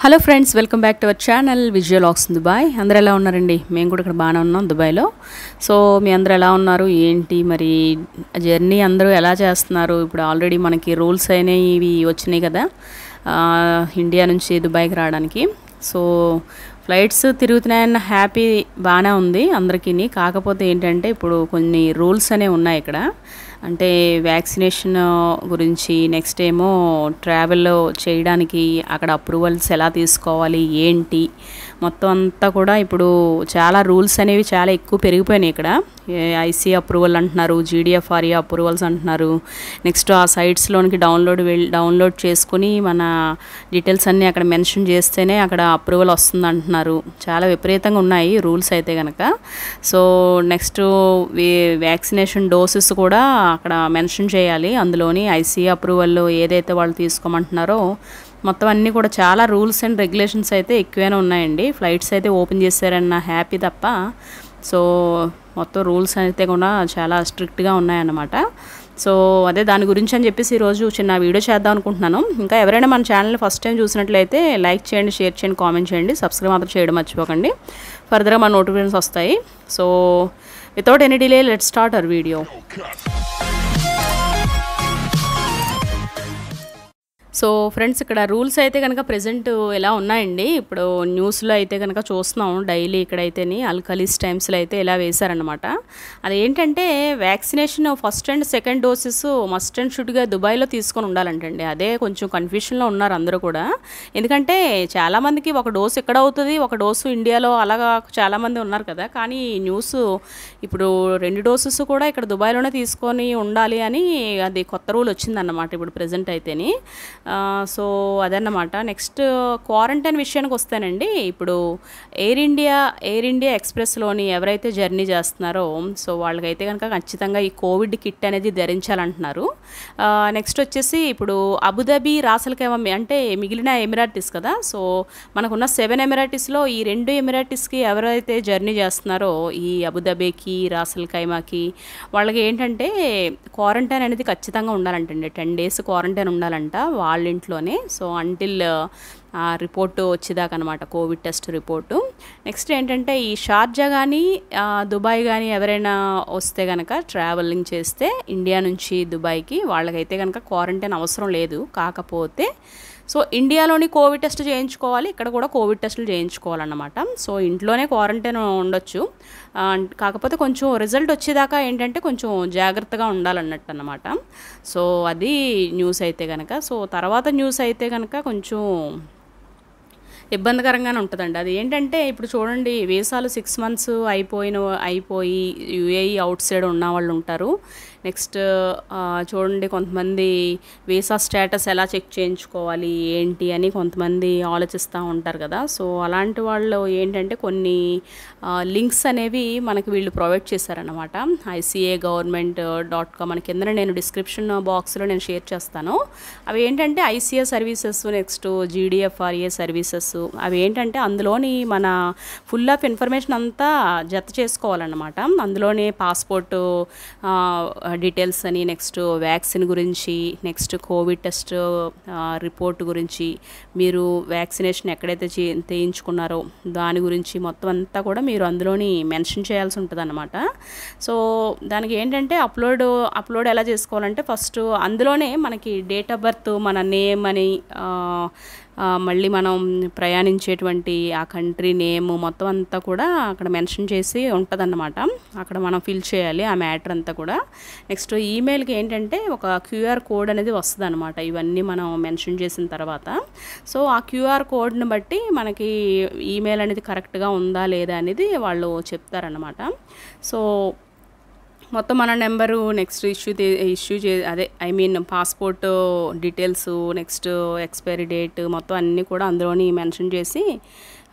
Hello friends, welcome back to our channel విజువలాగ్స్ Dubai. అందరూ ఎలా ఉన్నారండి? మేము కూడా ఇక్కడ బాగానే ఉన్నాం దుబాయ్లో. సో మీ అందరూ ఎలా ఉన్నారు, ఏంటి మరి జర్నీ అందరూ ఎలా చేస్తున్నారు? ఇప్పుడు ఆల్రెడీ మనకి రూల్స్ అనేవి వచ్చినాయి కదా ఇండియా నుంచి దుబాయ్కి రావడానికి. సో ఫ్లైట్స్ తిరుగుతున్నాయన్న హ్యాపీ బాగానే ఉంది అందరికీ. కాకపోతే ఏంటంటే ఇప్పుడు కొన్ని రూల్స్ అనేవి ఉన్నాయి ఇక్కడ. అంటే వ్యాక్సినేషన్ గురించి, నెక్స్ట్ ఏమో ట్రావెల్ చేయడానికి అక్కడ అప్రూవల్స్ ఎలా తీసుకోవాలి ఏంటి మొత్తం అంతా కూడా ఇప్పుడు చాలా రూల్స్ అనేవి చాలా ఎక్కువ పెరిగిపోయినాయి ఇక్కడ. ICA అప్రూవల్ అంటున్నారు, GDFRA అప్రూవల్స్ అంటున్నారు. నెక్స్ట్ ఆ సైట్స్లోనికి డౌన్లోడ్ చేసుకుని మన డీటెయిల్స్ అన్నీ అక్కడ మెన్షన్ చేస్తేనే అక్కడ అప్రూవల్ వస్తుంది అంటున్నారు. చాలా విపరీతంగా ఉన్నాయి రూల్స్ అయితే కనుక. సో నెక్స్ట్ వ్యాక్సినేషన్ డోసెస్ కూడా అక్కడ మెన్షన్ చేయాలి. అందులోని ICA అప్రూవల్ ఏదైతే వాళ్ళు తీసుకోమంటున్నారో మొత్తం అన్నీ కూడా చాలా రూల్స్ అండ్ రెగ్యులేషన్స్ అయితే ఎక్కువనే ఉన్నాయండి. ఫ్లైట్స్ అయితే ఓపెన్ చేశారన్న హ్యాపీ తప్ప సో మొత్తం రూల్స్ అయితే కూడా చాలా స్ట్రిక్ట్గా ఉన్నాయన్నమాట. సో అదే దాని గురించి అని చెప్పేసి ఈరోజు చిన్న వీడియో చేద్దాం అనుకుంటున్నాను. ఇంకా ఎవరైనా మన ఛానల్ని ఫస్ట్ టైం చూసినట్లయితే లైక్ చేయండి, షేర్ చేయండి, కామెంట్ చేయండి, సబ్స్క్రైబ్ మాత్రం చేయడం మర్చిపోకండి. ఫర్దర్గా మన నోటిఫికేషన్స్ వస్తాయి. So without any delay let's start our video. So friends, ఇక్కడ రూల్స్ అయితే కనుక ప్రజెంట్ ఎలా ఉన్నాయండి. ఇప్పుడు న్యూస్లో అయితే కనుక చూస్తున్నాం డైలీ. ఇక్కడైతేని అల్కలీస్ టైమ్స్లో అయితే ఇలా వేశారనమాట. అదేంటంటే vaccination first and second doses must and షుడ్గా దుబాయ్లో తీసుకొని ఉండాలంటండి. అదే కొంచెం కన్ఫ్యూషన్లో ఉన్నారు అందరూ కూడా. ఎందుకంటే చాలామందికి ఒక డోసు ఎక్కడ అవుతుంది, ఒక డోసు ఇండియాలో, అలాగా చాలామంది ఉన్నారు కదా. కానీ న్యూస్ ఇప్పుడు 2 డోసెస్ కూడా ఇక్కడ దుబాయ్లోనే తీసుకొని ఉండాలి అని అది కొత్త రూల్ వచ్చిందన్నమాట ఇప్పుడు ప్రజెంట్ అయితేని. సో అదన్నమాట. నెక్స్ట్ క్వారంటైన్ విషయానికి వస్తానండి. ఇప్పుడు ఎయిర్ ఇండియా ఎక్స్ప్రెస్లోని ఎవరైతే జర్నీ చేస్తున్నారో సో వాళ్ళకైతే కనుక ఖచ్చితంగా ఈ కోవిడ్ కిట్ అనేది ధరించాలంటున్నారు. నెక్స్ట్ వచ్చేసి ఇప్పుడు అబుదాబి, రాసల్ ఖైమా అంటే మిగిలిన ఎమిరాటిస్ కదా. సో మనకున్న 7 ఎమిరాటిస్లో ఈ 2 ఎమిరాటిస్కి ఎవరైతే జర్నీ చేస్తున్నారో ఈ అబుదాబికి, రాసల్ ఖైమాకి, వాళ్ళకి ఏంటంటే క్వారంటైన్ అనేది ఖచ్చితంగా ఉండాలంటండి. 10 days క్వారంటైన్ ఉండాలంట వాళ్ళ ఇంట్లోనే. సో అంటిల్ రిపోర్టు వచ్చేదాకా అనమాట, కోవిడ్ టెస్ట్ రిపోర్టు. నెక్స్ట్ ఏంటంటే ఈ షార్జా కానీ దుబాయ్ కానీ ఎవరైనా వస్తే కనుక ట్రావెలింగ్ చేస్తే ఇండియా నుంచి దుబాయ్కి, వాళ్ళకైతే కనుక క్వారంటైన్ అవసరం లేదు. కాకపోతే సో ఇండియాలోని కోవిడ్ టెస్ట్ చేయించుకోవాలి, ఇక్కడ కూడా కోవిడ్ టెస్టులు చేయించుకోవాలన్నమాట. సో ఇంట్లోనే క్వారంటైన్ ఉండొచ్చు. కాకపోతే కొంచెం రిజల్ట్ వచ్చేదాకా ఏంటంటే కొంచెం జాగ్రత్తగా ఉండాలన్నట్టు అన్నమాట. సో అది న్యూస్ అయితే కనుక. సో తర్వాత న్యూస్ అయితే కనుక కొంచెం ఇబ్బందికరంగానే ఉంటుందండి. అది ఏంటంటే ఇప్పుడు చూడండి, వీసాలు 6 months అయిపోయి UAE అవుట్ సైడ్ ఉన్న వాళ్ళు ఉంటారు. నెక్స్ట్ చూడండి, కొంతమంది వీసా స్టేటస్ ఎలా చెక్ చేయించుకోవాలి ఏంటి అని కొంతమంది ఆలోచిస్తూ ఉంటారు కదా. సో అలాంటి వాళ్ళు ఏంటంటే కొన్ని లింక్స్ అనేవి మనకి వీళ్ళు ప్రొవైడ్ చేశారనమాట. ICAGovernment.com మన కింద నేను డిస్క్రిప్షన్ బాక్స్లో నేను షేర్ చేస్తాను. అవి ఏంటంటే ICA services, next GDFRA services. అవి ఏంటంటే అందులోని మన ఫుల్ ఆఫ్ ఇన్ఫర్మేషన్ అంతా జత చేసుకోవాలన్నమాట. అందులోనే పాస్పోర్టు డీటెయిల్స్ అని, నెక్స్ట్ వ్యాక్సిన్ గురించి, నెక్స్ట్ కోవిడ్ టెస్ట్ రిపోర్ట్ గురించి, మీరు వ్యాక్సినేషన్ ఎక్కడైతే చేయించుకున్నారో దాని గురించి మొత్తం అంతా కూడా మీరు అందులోని మెన్షన్ చేయాల్సి ఉంటుంది అన్నమాట. సో దానికి ఏంటంటే అప్లోడ్ ఎలా చేసుకోవాలంటే ఫస్ట్ అందులోనే మనకి డేట్ ఆఫ్ బర్త్, మన నేమ్ అని, మళ్ళీ మనం ప్రయాణించేటువంటి ఆ కంట్రీ నేమ్ మొత్తం అంతా కూడా అక్కడ మెన్షన్ చేసి ఉంటుందన్నమాట. అక్కడ మనం ఫిల్ చేయాలి ఆ మ్యాటర్ అంతా కూడా. నెక్స్ట్ ఈమెయిల్కి ఏంటంటే ఒక QR కోడ్ అనేది వస్తుంది అనమాట, ఇవన్నీ మనం మెన్షన్ చేసిన తర్వాత. సో ఆ QR కోడ్ని బట్టి మనకి ఈమెయిల్ అనేది కరెక్ట్గా ఉందా లేదా అనేది వాళ్ళు చెప్తారన్నమాట. సో మొత్తం మన number, next passport details, next expiry date మొత్తం అన్నీ కూడా అందులోని మెన్షన్ చేసి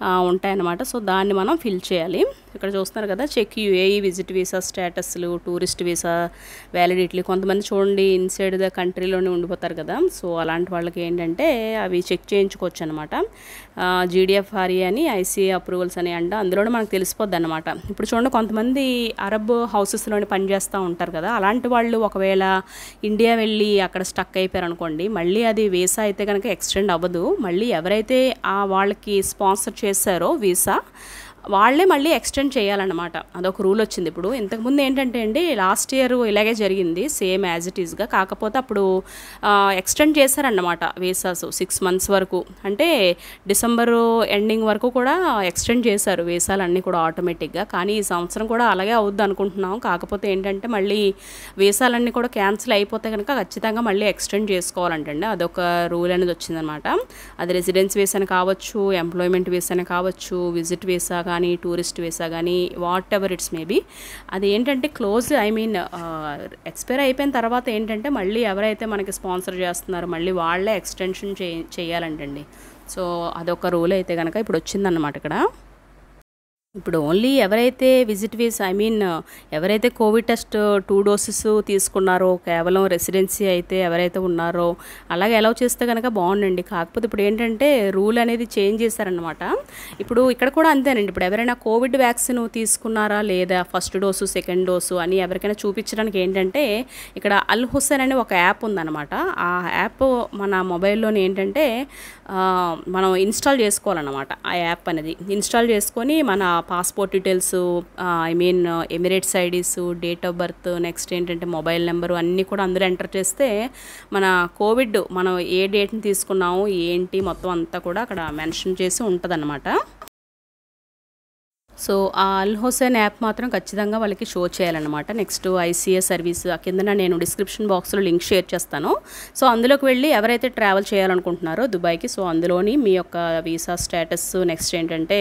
ఉంటాయన్నమాట. సో దాన్ని మనం ఫిల్ చేయాలి. ఇక్కడ చూస్తున్నారు కదా, చెక్ యూఏఈ విజిట్ వీసా స్టేటస్లు, టూరిస్ట్ వీసా వ్యాలిడిటీ. కొంతమంది చూడండి ఇన్సైడ్ ద కంట్రీలోనే ఉండిపోతారు కదా, సో అలాంటి వాళ్ళకి ఏంటంటే అవి చెక్ చేయించుకోవచ్చు అనమాట. GDFRA అని ICA అప్రూవల్స్ అని అంట, అందులోనే మనకు తెలిసిపోద్ది అనమాట. ఇప్పుడు చూడండి, కొంతమంది అరబ్ హౌసెస్లోనే పనిచేస్తూ ఉంటారు కదా, అలాంటి వాళ్ళు ఒకవేళ ఇండియా వెళ్ళి అక్కడ స్టక్ అయిపోయారు అనుకోండి, మళ్ళీ అది వీసా అయితే కనుక ఎక్స్టెండ్ అవ్వదు. మళ్ళీ ఎవరైతే వాళ్ళకి స్పాన్సర్ చేశారో వీసా, వాళ్ళే మళ్ళీ ఎక్స్టెండ్ చేయాలన్నమాట. అదొక రూల్ వచ్చింది ఇప్పుడు. ఇంతకుముందు ఏంటంటే అండి, లాస్ట్ ఇయర్ ఇలాగే జరిగింది, సేమ్ యాజ్ ఇట్ ఈస్గా. కాకపోతే అప్పుడు ఎక్స్టెండ్ చేశారన్నమాట వీసాస్ 6 months వరకు. అంటే డిసెంబరు ఎండింగ్ వరకు కూడా ఎక్స్టెండ్ చేశారు వీసాలన్నీ కూడా ఆటోమేటిక్గా. కానీ ఈ సంవత్సరం కూడా అలాగే అవుద్ది అనుకుంటున్నాం. కాకపోతే ఏంటంటే మళ్ళీ వీసాలన్నీ కూడా క్యాన్సిల్ అయిపోతే కనుక ఖచ్చితంగా మళ్ళీ ఎక్స్టెండ్ చేసుకోవాలంటండి. అదొక రూల్ అనేది వచ్చిందనమాట. అది రెసిడెన్స్ వీసాని కావచ్చు, ఎంప్లాయ్మెంట్ వీసాని కావచ్చు, విజిట్ వీసా కానీ, టూరిస్ట్ వీసా కానీ, వాట్ ఎవర్ ఇట్స్ మేబీ. అది ఏంటంటే ఎక్స్పైర్ అయిపోయిన తర్వాత ఏంటంటే మళ్ళీ ఎవరైతే మనకి స్పాన్సర్ చేస్తున్నారో మళ్ళీ వాళ్ళే ఎక్స్టెన్షన్ చేయాలంటండి. సో అదొక రూల్ అయితే కనుక ఇప్పుడు వచ్చిందన్నమాట ఇక్కడ. ఇప్పుడు ఓన్లీ ఎవరైతే విజిట్ వీసా ఎవరైతే కోవిడ్ టెస్ట్ 2 doses తీసుకున్నారో, కేవలం రెసిడెన్సీ అయితే ఎవరైతే ఉన్నారో అలాగే అలౌ చేస్తే కనుక బాగుండండి. కాకపోతే ఇప్పుడు ఏంటంటే రూల్ అనేది చేంజ్ చేశారనమాట. ఇప్పుడు ఇక్కడ కూడా అంతేనండి. ఇప్పుడు ఎవరైనా కోవిడ్ వ్యాక్సిన్ తీసుకున్నారా లేదా, ఫస్ట్ డోసు, సెకండ్ డోసు అని ఎవరికైనా చూపించడానికి ఏంటంటే ఇక్కడ అల్ హుస్సేన్ అనే ఒక యాప్ ఉందన్నమాట. ఆ యాప్ మన మొబైల్లోనే ఏంటంటే మనం ఇన్స్టాల్ చేసుకోవాలన్నమాట. ఆ యాప్ అనేది ఇన్స్టాల్ చేసుకొని మన passport details, Emirates IDs, date of birth, next ఏంటంటే మొబైల్ నెంబరు అన్నీ కూడా అందులో ఎంటర్ చేస్తే మన కోవిడ్ మనం ఏ డేట్ని తీసుకున్నాము ఏంటి మొత్తం అంతా కూడా అక్కడ మెన్షన్ చేసి ఉంటుందన్నమాట. సో ఆ అల్ హుస్సేన్ యాప్ మాత్రం ఖచ్చితంగా వాళ్ళకి షో చేయాలన్నమాట. నెక్స్ట్ ICA సర్వీస్ కిందన నేను డిస్క్రిప్షన్ బాక్స్లో లింక్ షేర్ చేస్తాను. సో అందులోకి వెళ్ళి ఎవరైతే ట్రావెల్ చేయాలనుకుంటున్నారో దుబాయ్కి, సో అందులోని మీ యొక్క వీసా స్టేటస్, నెక్స్ట్ ఏంటంటే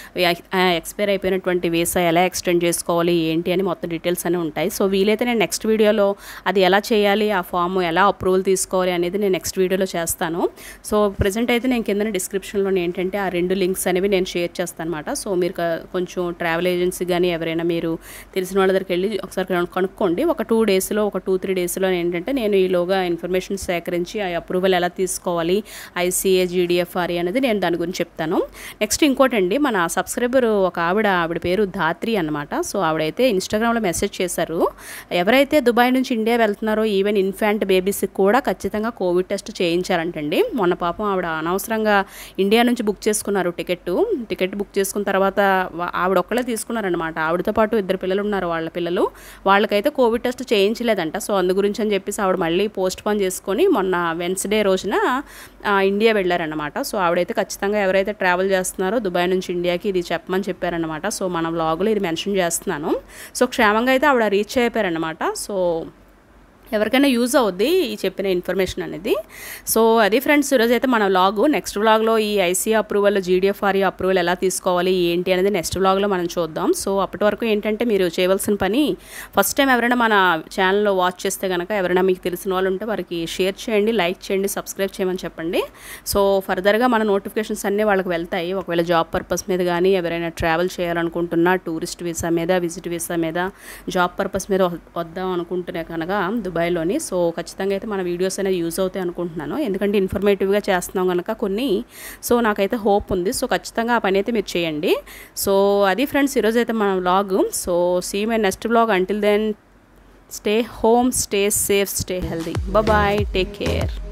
ఎక్స్పైర్ అయిపోయినటువంటి వీసా ఎలా ఎక్స్టెండ్ చేసుకోవాలి ఏంటి అని మొత్తం డీటెయిల్స్ అన్నీ ఉంటాయి. సో వీలైతే నేను నెక్స్ట్ వీడియోలో అది ఎలా చేయాలి, ఆ ఫామ్ ఎలా అప్రూవల్ తీసుకోవాలి అనేది నేను నెక్స్ట్ వీడియోలో చేస్తాను. సో ప్రజెంట్ అయితే నేను కింద డిస్క్రిప్షన్లో ఏంటంటే ఆ 2 links అనేవి నేను షేర్ చేస్తాను అనమాట. సో మీరు కొంచెం ట్రావెల్ ఏజెన్సీ కానీ ఎవరైనా మీరు తెలిసిన వాళ్ళ దగ్గరికి వెళ్ళి ఒకసారి కనుక్కోండి. ఒక 2 daysలో, ఒక 2-3 daysలో ఏంటంటే నేను ఈలోగా ఇన్ఫర్మేషన్ సేకరించి ఆ అప్రూవల్ ఎలా తీసుకోవాలి, ICA GDFRA అనేది నేను దాని గురించి చెప్తాను. నెక్స్ట్ ఇంకోటండి, మన సబ్స్క్రైబర్ ఒక ఆవిడ పేరు ధాత్రి అనమాట. సో ఆవిడైతే ఇన్స్టాగ్రామ్లో మెసేజ్ చేశారు, ఎవరైతే దుబాయ్ నుంచి ఇండియా వెళ్తున్నారో ఈవెన్ ఇన్ఫాంట్ బేబీస్కి కూడా ఖచ్చితంగా కోవిడ్ టెస్ట్ చేయించాలంటండి. మొన్న పాపం ఆవిడ అనవసరంగా ఇండియా నుంచి బుక్ చేసుకున్నారు టికెట్ బుక్ చేసుకున్న తర్వాత ఆవిడ ఒక్కళ్ళే తీసుకున్నారనమాట. ఆవిడతో పాటు 2 పిల్లలు ఉన్నారు, వాళ్ళకైతే కోవిడ్ టెస్ట్ చేయించలేదంట. సో అందు గురించి అని చెప్పేసి ఆవిడ మళ్ళీ పోస్ట్ పోన్ చేసుకొని మొన్న వెన్స్డే రోజున ఇండియా వెళ్ళారనమాట. సో ఆవిడైతే ఖచ్చితంగా ఎవరైతే ట్రావెల్ చేస్తున్నారో దుబాయ్ నుంచి ఇండియాకి ఇది చెప్పమని చెప్పారనమాట. సో మన వ్లాగ్లో ఇది మెన్షన్ చేస్తున్నాను. సో క్షేమంగా అయితే ఆవిడ రీచ్ అయిపోయారనమాట. సో ఎవరికైనా యూజ్ అవుద్ది ఈ చెప్పిన ఇన్ఫర్మేషన్ అనేది. సో అది ఫ్రెండ్స్ ఈరోజు అయితే మన వ్లాగ్. నెక్స్ట్ వ్లాగ్లో ఈ ICA అప్రూవల్, GDFRA అప్రూవల్ ఎలా తీసుకోవాలి ఏంటి అనేది నెక్స్ట్ వ్లాగ్లో మనం చూద్దాం. సో అప్పటి వరకు ఏంటంటే మీరు చేయవలసిన పని, ఫస్ట్ టైం ఎవరైనా మన ఛానల్లో వాచ్ చేస్తే కనుక ఎవరైనా మీకు తెలిసిన వాళ్ళు ఉంటే వారికి షేర్ చేయండి, లైక్ చేయండి, సబ్స్క్రైబ్ చేయమని చెప్పండి. సో ఫర్దర్గా మన నోటిఫికేషన్స్ అన్నీ వాళ్ళకి వెళ్తాయి. ఒకవేళ జాబ్ పర్పస్ మీద కానీ ఎవరైనా ట్రావెల్ చేయాలనుకుంటున్నా, టూరిస్ట్ వీసా మీద, విజిట్ వీసా మీద, జాబ్ పర్పస్ మీద వద్దాం అనుకుంటున్నా కనుక దుబాయ్లోని, సో ఖచ్చితంగా అయితే మన వీడియోస్ అనేది యూజ్ అవుతాయి అనుకుంటున్నాను. ఎందుకంటే ఇన్ఫర్మేటివ్గా చేస్తున్నాం కనుక కొన్ని. సో నాకైతే హోప్ ఉంది. సో ఖచ్చితంగా ఆ పని అయితే మీరు చేయండి. సో అది ఫ్రెండ్స్ ఈరోజు అయితే మన vlog. So see my next vlog. Until then stay home, stay safe, stay healthy. Bye, take care.